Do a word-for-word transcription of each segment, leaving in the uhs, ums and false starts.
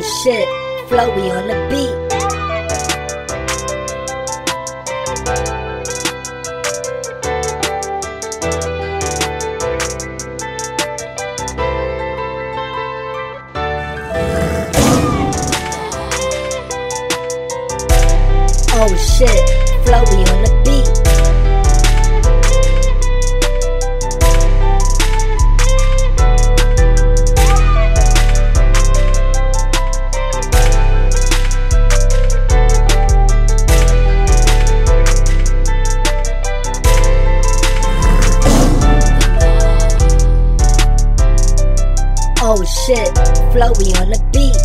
shit, Flowy on the beat. Oh shit, Flowy on the beat. Oh shit, Flowy on the beat.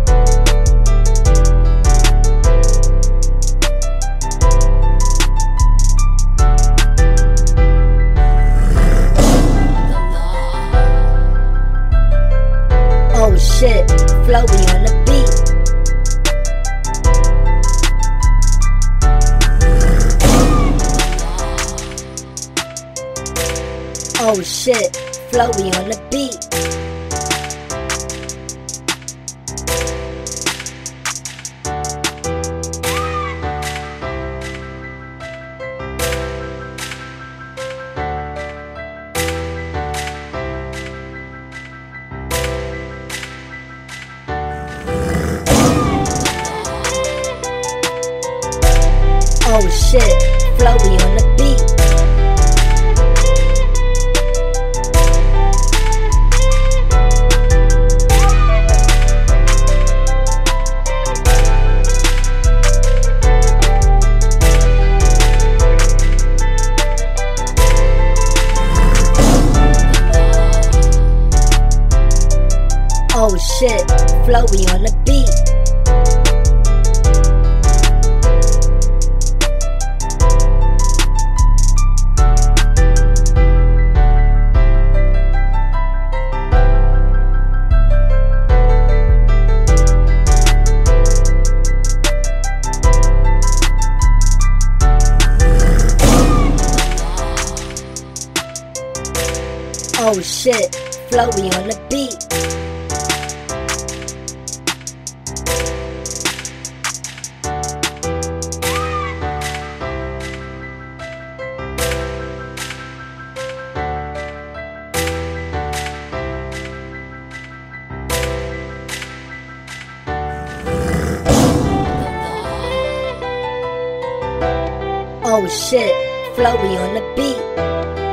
Oh shit, Flowy on the beat. Oh shit, Flowy on the beat. Oh shit, Flowy on the beat. Oh shit, Flowy on the beat. Oh shit, Flowy on the beat. Oh shit, Flowy on the beat.